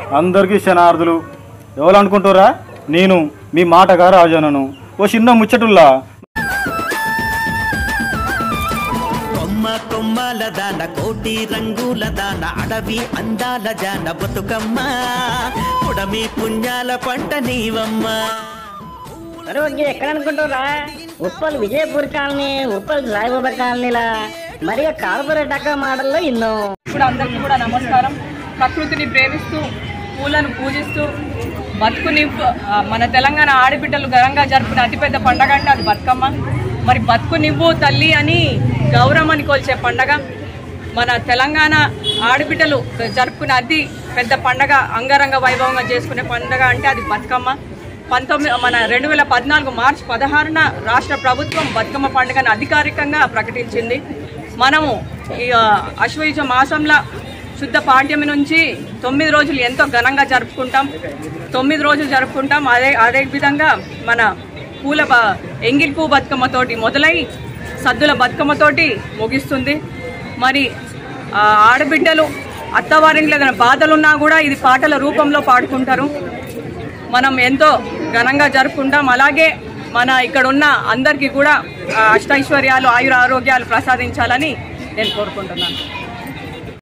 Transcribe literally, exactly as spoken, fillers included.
అందరికీ శనార్థులు. ఎవరు అనుకుంటారా? నేను మీ మాటగా రాజానను. ఓ చిన్న ముచ్చటుల్లా కొమ్మ కొమ్మల దాన కోటి రంగుల దాన అడవి అందాల జాన బతుకమ్మ పుడమి పుణ్యాల పంట నీవమ్మ. ఎక్కడ అనుకుంటారా? ఉప్పల్ విజయపూర్ కాలనీ, ఉప్పల్ సాయిబాబా కాలనీలా మరి కార్పొరేట్ అక్క మాటల్లో ఇన్నో. ఇప్పుడు అందరికీ కూడా నమస్కారం. ప్రకృతిని ప్రేమిస్తూ పూలను పూజిస్తూ బతుకుని మన తెలంగాణ ఆడబిడ్డలు ఘనంగా జరుపుకునే అతిపెద్ద పండగ అంటే అది బతుకమ్మ. మరి బతుకు నివ్వు తల్లి అని గౌరమ్మని కొలిచే పండగ మన తెలంగాణ ఆడబిడ్డలు జరుపుకునే అతి పెద్ద పండగ, అంగరంగ వైభవంగా చేసుకునే పండగ అంటే అది బతుకమ్మ. పంతొమ్మిది మన రెండు వేల పద్నాలుగు మార్చి పదహారున రాష్ట్ర ప్రభుత్వం బతుకమ్మ పండుగను అధికారికంగా ప్రకటించింది. మనము ఈ అశ్వయుజ మాసంలో శుద్ధ పాడ్యమి నుంచి తొమ్మిది రోజులు ఎంతో ఘనంగా జరుపుకుంటాం. తొమ్మిది రోజులు జరుపుకుంటాం. అదే అదే విధంగా మన పూల ఎంగిల్ పువ్వు బతుకమ్మతోటి మొదలై సద్దుల బతుకమ్మతోటి ముగిస్తుంది. మరి ఆడబిడ్డలు అత్తవారింట్లో ఏదైనా బాధలున్నా కూడా ఇది పాటల రూపంలో పాడుకుంటారు. మనం ఎంతో ఘనంగా జరుపుకుంటాం. అలాగే మన ఇక్కడ ఉన్న అందరికీ కూడా అష్టైశ్వర్యాలు, ఆయుర ఆరోగ్యాలు ప్రసాదించాలని నేను కోరుకుంటున్నాను.